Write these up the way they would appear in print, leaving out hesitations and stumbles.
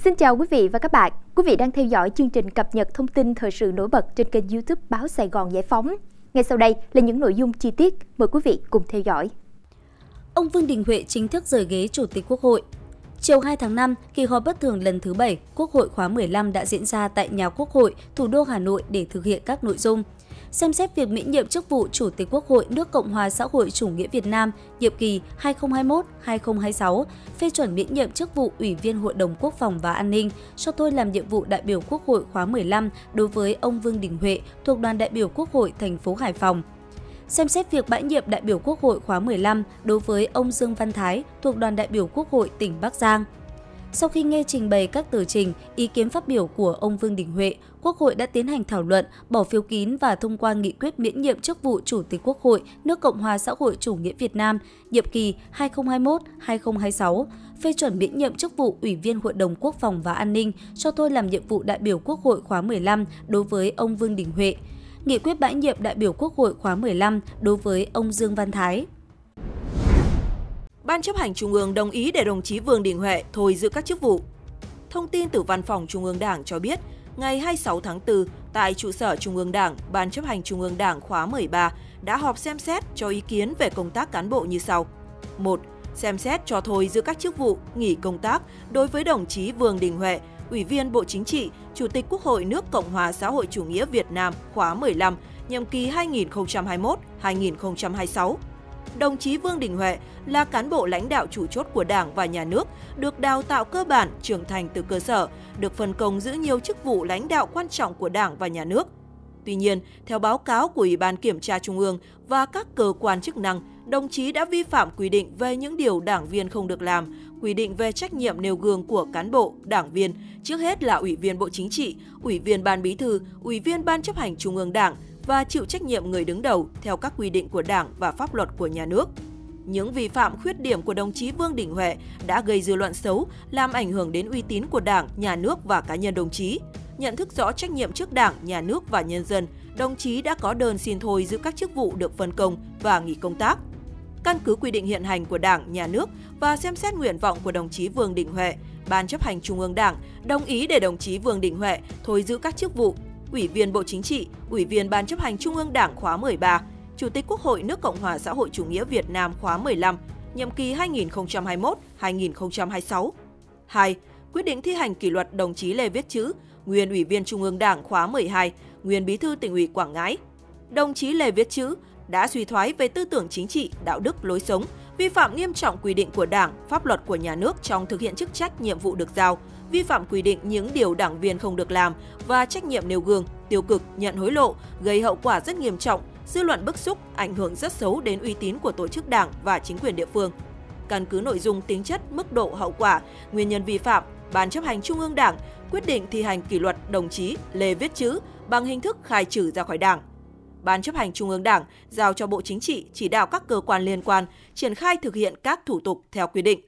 Xin chào quý vị và các bạn. Quý vị đang theo dõi chương trình cập nhật thông tin thời sự nổi bật trên kênh YouTube Báo Sài Gòn Giải phóng. Ngay sau đây là những nội dung chi tiết, mời quý vị cùng theo dõi. Ông Vương Đình Huệ chính thức rời ghế Chủ tịch Quốc hội. Chiều 2 tháng 5, kỳ họp bất thường lần thứ 7 Quốc hội khóa 15 đã diễn ra tại nhà Quốc hội, thủ đô Hà Nội để thực hiện các nội dung. Xem xét việc miễn nhiệm chức vụ Chủ tịch Quốc hội nước Cộng hòa xã hội chủ nghĩa Việt Nam nhiệm kỳ 2021-2026, phê chuẩn miễn nhiệm chức vụ Ủy viên Hội đồng Quốc phòng và An ninh, cho thôi làm nhiệm vụ đại biểu Quốc hội khóa 15 đối với ông Vương Đình Huệ thuộc đoàn đại biểu Quốc hội thành phố Hải Phòng. Xem xét việc bãi nhiệm đại biểu Quốc hội khóa 15 đối với ông Dương Văn Thái thuộc đoàn đại biểu Quốc hội tỉnh Bắc Giang. Sau khi nghe trình bày các tờ trình, ý kiến phát biểu của ông Vương Đình Huệ, Quốc hội đã tiến hành thảo luận, bỏ phiếu kín và thông qua nghị quyết miễn nhiệm chức vụ Chủ tịch Quốc hội nước Cộng hòa xã hội chủ nghĩa Việt Nam nhiệm kỳ 2021-2026, phê chuẩn miễn nhiệm chức vụ Ủy viên Hội đồng Quốc phòng và An ninh, cho thôi làm nhiệm vụ đại biểu Quốc hội khóa 15 đối với ông Vương Đình Huệ. Nghị quyết bãi nhiệm đại biểu Quốc hội khóa 15 đối với ông Dương Văn Thái. Ban chấp hành Trung ương đồng ý để đồng chí Vương Đình Huệ thôi giữ các chức vụ. Thông tin từ Văn phòng Trung ương Đảng cho biết, ngày 26 tháng 4, tại trụ sở Trung ương Đảng, Ban chấp hành Trung ương Đảng khóa 13 đã họp xem xét cho ý kiến về công tác cán bộ như sau. 1. Xem xét cho thôi giữ các chức vụ, nghỉ công tác đối với đồng chí Vương Đình Huệ, Ủy viên Bộ Chính trị, Chủ tịch Quốc hội nước Cộng hòa xã hội chủ nghĩa Việt Nam khóa 15, nhiệm kỳ 2021-2026. Đồng chí Vương Đình Huệ là cán bộ lãnh đạo chủ chốt của Đảng và Nhà nước, được đào tạo cơ bản, trưởng thành từ cơ sở, được phân công giữ nhiều chức vụ lãnh đạo quan trọng của Đảng và Nhà nước. Tuy nhiên, theo báo cáo của Ủy ban Kiểm tra Trung ương và các cơ quan chức năng, đồng chí đã vi phạm quy định về những điều đảng viên không được làm, quy định về trách nhiệm nêu gương của cán bộ, đảng viên, trước hết là Ủy viên Bộ Chính trị, Ủy viên Ban Bí thư, Ủy viên Ban chấp hành Trung ương Đảng, và chịu trách nhiệm người đứng đầu theo các quy định của Đảng và pháp luật của nhà nước. Những vi phạm khuyết điểm của đồng chí Vương Đình Huệ đã gây dư luận xấu, làm ảnh hưởng đến uy tín của Đảng, Nhà nước và cá nhân đồng chí. Nhận thức rõ trách nhiệm trước Đảng, Nhà nước và nhân dân, đồng chí đã có đơn xin thôi giữ các chức vụ được phân công và nghỉ công tác. Căn cứ quy định hiện hành của Đảng, Nhà nước và xem xét nguyện vọng của đồng chí Vương Đình Huệ, Ban chấp hành Trung ương Đảng đồng ý để đồng chí Vương Đình Huệ thôi giữ các chức vụ Ủy viên Bộ Chính trị, Ủy viên Ban chấp hành Trung ương Đảng khóa 13, Chủ tịch Quốc hội nước Cộng hòa xã hội chủ nghĩa Việt Nam khóa 15, nhiệm kỳ 2021-2026. 2. Quyết định thi hành kỷ luật đồng chí Lê Viết Chữ, nguyên Ủy viên Trung ương Đảng khóa 12, nguyên Bí thư Tỉnh ủy Quảng Ngãi. Đồng chí Lê Viết Chữ đã suy thoái về tư tưởng chính trị, đạo đức, lối sống, vi phạm nghiêm trọng quy định của Đảng, pháp luật của nhà nước trong thực hiện chức trách nhiệm vụ được giao, vi phạm quy định những điều đảng viên không được làm và trách nhiệm nêu gương, tiêu cực, nhận hối lộ, gây hậu quả rất nghiêm trọng, dư luận bức xúc, ảnh hưởng rất xấu đến uy tín của tổ chức Đảng và chính quyền địa phương. Căn cứ nội dung, tính chất, mức độ hậu quả, nguyên nhân vi phạm, Ban chấp hành Trung ương Đảng quyết định thi hành kỷ luật đồng chí Lê Viết Chữ bằng hình thức khai trừ ra khỏi Đảng. Ban chấp hành Trung ương Đảng giao cho Bộ Chính trị chỉ đạo các cơ quan liên quan triển khai thực hiện các thủ tục theo quy định.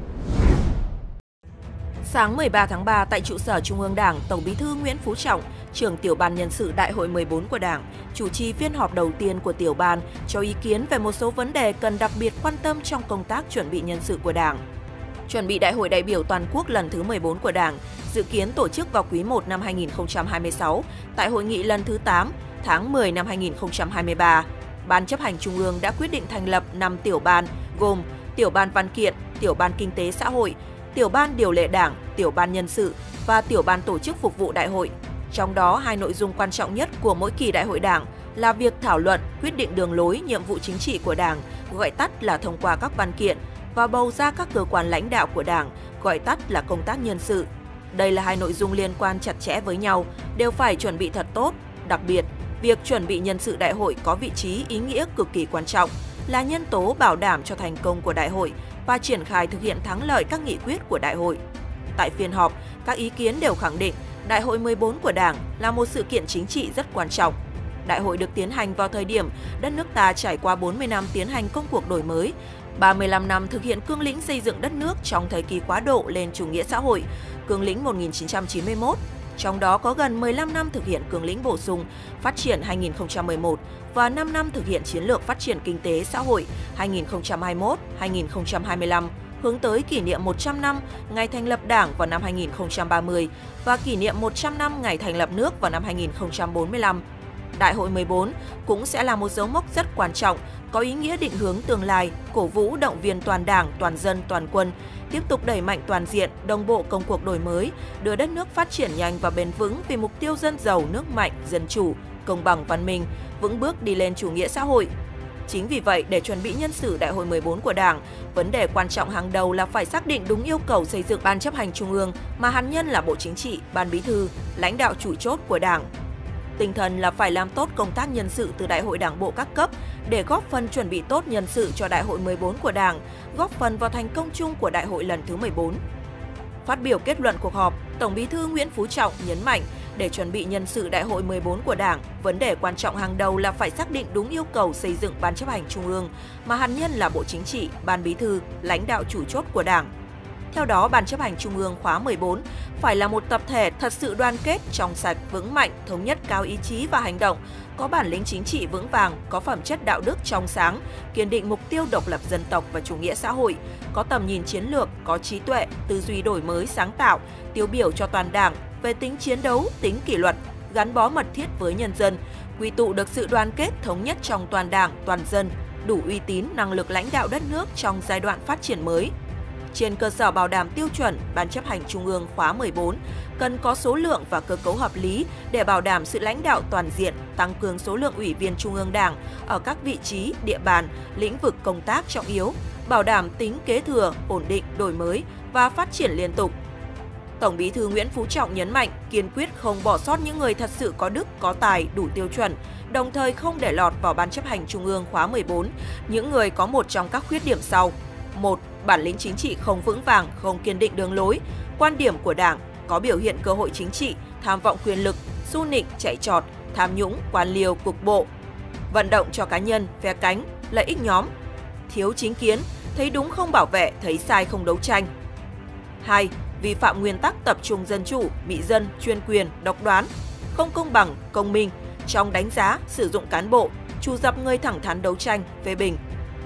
Sáng 13 tháng 3 tại trụ sở Trung ương Đảng, Tổng Bí thư Nguyễn Phú Trọng, trưởng tiểu ban nhân sự Đại hội 14 của Đảng, chủ trì phiên họp đầu tiên của tiểu ban cho ý kiến về một số vấn đề cần đặc biệt quan tâm trong công tác chuẩn bị nhân sự của Đảng. Chuẩn bị Đại hội đại biểu toàn quốc lần thứ 14 của Đảng, dự kiến tổ chức vào quý 1 năm 2026 tại hội nghị lần thứ 8 tháng 10 năm 2023. Ban chấp hành Trung ương đã quyết định thành lập 5 tiểu ban gồm tiểu ban văn kiện, tiểu ban kinh tế xã hội, tiểu ban điều lệ Đảng, tiểu ban nhân sự và tiểu ban tổ chức phục vụ đại hội. Trong đó, hai nội dung quan trọng nhất của mỗi kỳ đại hội Đảng là việc thảo luận, quyết định đường lối, nhiệm vụ chính trị của Đảng, gọi tắt là thông qua các văn kiện, và bầu ra các cơ quan lãnh đạo của Đảng, gọi tắt là công tác nhân sự. Đây là hai nội dung liên quan chặt chẽ với nhau, đều phải chuẩn bị thật tốt. Đặc biệt, việc chuẩn bị nhân sự đại hội có vị trí ý nghĩa cực kỳ quan trọng, là nhân tố bảo đảm cho thành công của đại hội và triển khai thực hiện thắng lợi các nghị quyết của đại hội. Tại phiên họp, các ý kiến đều khẳng định Đại hội 14 của Đảng là một sự kiện chính trị rất quan trọng. Đại hội được tiến hành vào thời điểm đất nước ta trải qua 40 năm tiến hành công cuộc đổi mới, 35 năm thực hiện cương lĩnh xây dựng đất nước trong thời kỳ quá độ lên chủ nghĩa xã hội, cương lĩnh 1991, trong đó có gần 15 năm thực hiện cương lĩnh bổ sung phát triển 2011 và 5 năm thực hiện chiến lược phát triển kinh tế xã hội 2021-2025. hướng tới kỷ niệm 100 năm ngày thành lập Đảng vào năm 2030 và kỷ niệm 100 năm ngày thành lập nước vào năm 2045. Đại hội 14 cũng sẽ là một dấu mốc rất quan trọng, có ý nghĩa định hướng tương lai, cổ vũ động viên toàn Đảng, toàn dân, toàn quân, tiếp tục đẩy mạnh toàn diện, đồng bộ công cuộc đổi mới, đưa đất nước phát triển nhanh và bền vững vì mục tiêu dân giàu, nước mạnh, dân chủ, công bằng, văn minh, vững bước đi lên chủ nghĩa xã hội. Chính vì vậy, để chuẩn bị nhân sự Đại hội 14 của Đảng, vấn đề quan trọng hàng đầu là phải xác định đúng yêu cầu xây dựng Ban chấp hành Trung ương mà hạt nhân là Bộ Chính trị, Ban Bí thư, lãnh đạo chủ chốt của Đảng. Tinh thần là phải làm tốt công tác nhân sự từ Đại hội Đảng bộ các cấp để góp phần chuẩn bị tốt nhân sự cho Đại hội 14 của Đảng, góp phần vào thành công chung của Đại hội lần thứ 14. Phát biểu kết luận cuộc họp, Tổng Bí thư Nguyễn Phú Trọng nhấn mạnh để chuẩn bị nhân sự Đại hội 14 của Đảng, vấn đề quan trọng hàng đầu là phải xác định đúng yêu cầu xây dựng Ban chấp hành Trung ương mà hạt nhân là Bộ Chính trị, Ban Bí thư, lãnh đạo chủ chốt của Đảng. Theo đó, Ban chấp hành Trung ương khóa 14 phải là một tập thể thật sự đoàn kết, trong sạch, vững mạnh, thống nhất cao ý chí và hành động, có bản lĩnh chính trị vững vàng, có phẩm chất đạo đức trong sáng, kiên định mục tiêu độc lập dân tộc và chủ nghĩa xã hội, có tầm nhìn chiến lược, có trí tuệ, tư duy đổi mới, sáng tạo, tiêu biểu cho toàn Đảng về tính chiến đấu, tính kỷ luật, gắn bó mật thiết với nhân dân, quy tụ được sự đoàn kết thống nhất trong toàn Đảng, toàn dân, đủ uy tín, năng lực lãnh đạo đất nước trong giai đoạn phát triển mới. Trên cơ sở bảo đảm tiêu chuẩn, Ban chấp hành Trung ương khóa 14 cần có số lượng và cơ cấu hợp lý để bảo đảm sự lãnh đạo toàn diện, tăng cường số lượng ủy viên Trung ương Đảng ở các vị trí, địa bàn, lĩnh vực công tác trọng yếu, bảo đảm tính kế thừa, ổn định, đổi mới và phát triển liên tục. Tổng Bí thư Nguyễn Phú Trọng nhấn mạnh kiên quyết không bỏ sót những người thật sự có đức, có tài, đủ tiêu chuẩn, đồng thời không để lọt vào Ban chấp hành Trung ương khóa 14 những người có một trong các khuyết điểm sau. 1. Bản lĩnh chính trị không vững vàng, không kiên định đường lối, quan điểm của Đảng, có biểu hiện cơ hội chính trị, tham vọng quyền lực, su nịnh, chạy trọt, tham nhũng, quan liêu, cục bộ, vận động cho cá nhân, phe cánh, lợi ích nhóm, thiếu chính kiến, thấy đúng không bảo vệ, thấy sai không đấu tranh. 2. Vi phạm nguyên tắc tập trung dân chủ, mị dân, chuyên quyền, độc đoán, không công bằng, công minh trong đánh giá, sử dụng cán bộ, trù dập người thẳng thắn đấu tranh, phê bình.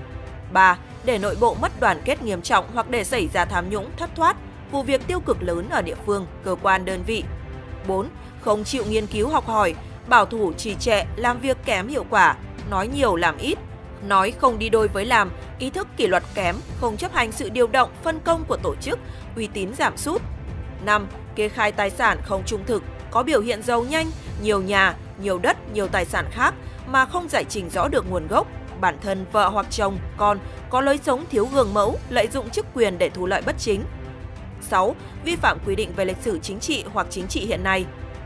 3. Để nội bộ mất đoàn kết nghiêm trọng hoặc để xảy ra tham nhũng, thất thoát, vụ việc tiêu cực lớn ở địa phương, cơ quan đơn vị. 4. Không chịu nghiên cứu học hỏi, bảo thủ trì trệ, làm việc kém hiệu quả, nói nhiều làm ít, nói không đi đôi với làm, ý thức kỷ luật kém, không chấp hành sự điều động, phân công của tổ chức, uy tín giảm sút. 5. Kê khai tài sản không trung thực, có biểu hiện giàu nhanh, nhiều nhà, nhiều đất, nhiều tài sản khác mà không giải trình rõ được nguồn gốc. Bản thân vợ hoặc chồng, con có lối sống thiếu gương mẫu, lợi dụng chức quyền để thu lợi bất chính. 6. Vi phạm quy định về lịch sử chính trị hoặc chính trị hiện nay.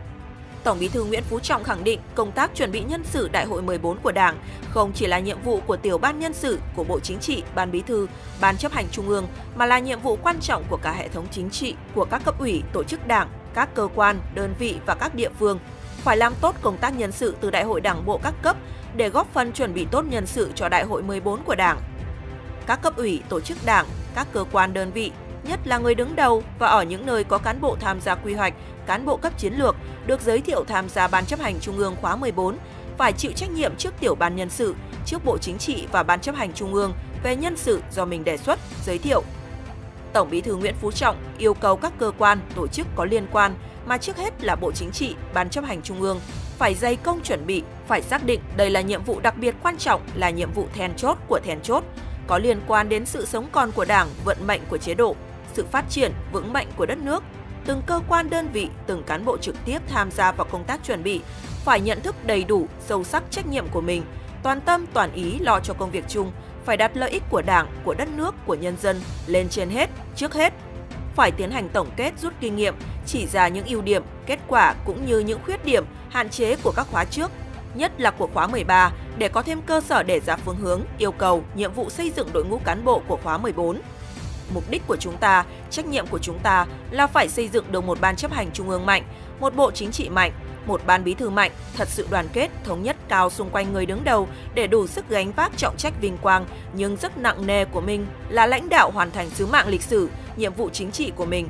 Tổng Bí thư Nguyễn Phú Trọng khẳng định công tác chuẩn bị nhân sự Đại hội 14 của Đảng không chỉ là nhiệm vụ của Tiểu ban nhân sự của Bộ Chính trị, Ban Bí thư, Ban chấp hành Trung ương mà là nhiệm vụ quan trọng của cả hệ thống chính trị, của các cấp ủy, tổ chức Đảng, các cơ quan, đơn vị và các địa phương. Phải làm tốt công tác nhân sự từ Đại hội Đảng bộ các cấp để góp phần chuẩn bị tốt nhân sự cho Đại hội 14 của Đảng. Các cấp ủy, tổ chức Đảng, các cơ quan đơn vị, nhất là người đứng đầu và ở những nơi có cán bộ tham gia quy hoạch, cán bộ cấp chiến lược được giới thiệu tham gia Ban chấp hành Trung ương khóa 14 phải chịu trách nhiệm trước Tiểu ban nhân sự, trước Bộ Chính trị và Ban chấp hành Trung ương về nhân sự do mình đề xuất, giới thiệu. Tổng Bí thư Nguyễn Phú Trọng yêu cầu các cơ quan, tổ chức có liên quan mà trước hết là Bộ Chính trị, Ban chấp hành Trung ương phải dày công chuẩn bị, phải xác định đây là nhiệm vụ đặc biệt quan trọng, là nhiệm vụ then chốt của then chốt, có liên quan đến sự sống còn của Đảng, vận mệnh của chế độ, sự phát triển, vững mạnh của đất nước. Từng cơ quan đơn vị, từng cán bộ trực tiếp tham gia vào công tác chuẩn bị phải nhận thức đầy đủ, sâu sắc trách nhiệm của mình, toàn tâm, toàn ý lo cho công việc chung, phải đặt lợi ích của Đảng, của đất nước, của nhân dân lên trên hết, trước hết. Phải tiến hành tổng kết, rút kinh nghiệm, chỉ ra những ưu điểm, kết quả cũng như những khuyết điểm, hạn chế của các khóa trước, nhất là của khóa 13 để có thêm cơ sở để ra phương hướng, yêu cầu, nhiệm vụ xây dựng đội ngũ cán bộ của khóa 14. Mục đích của chúng ta, trách nhiệm của chúng ta là phải xây dựng được một Ban chấp hành Trung ương mạnh, một Bộ Chính trị mạnh, một Ban Bí thư mạnh, thật sự đoàn kết, thống nhất cao xung quanh người đứng đầu để đủ sức gánh vác trọng trách vinh quang nhưng rất nặng nề của mình là lãnh đạo hoàn thành sứ mạng lịch sử, nhiệm vụ chính trị của mình.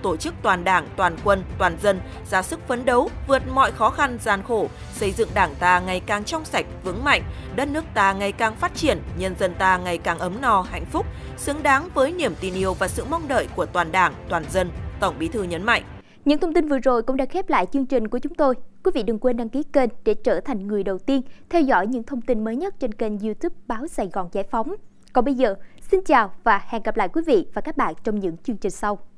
tổ chức toàn Đảng, toàn quân, toàn dân ra sức phấn đấu, vượt mọi khó khăn gian khổ, xây dựng Đảng ta ngày càng trong sạch, vững mạnh, đất nước ta ngày càng phát triển, nhân dân ta ngày càng ấm no, hạnh phúc, xứng đáng với niềm tin yêu và sự mong đợi của toàn Đảng, toàn dân, Tổng Bí thư nhấn mạnh. Những thông tin vừa rồi cũng đã khép lại chương trình của chúng tôi. Quý vị đừng quên đăng ký kênh để trở thành người đầu tiên theo dõi những thông tin mới nhất trên kênh YouTube Báo Sài Gòn Giải phóng. Còn bây giờ, xin chào và hẹn gặp lại quý vị và các bạn trong những chương trình sau.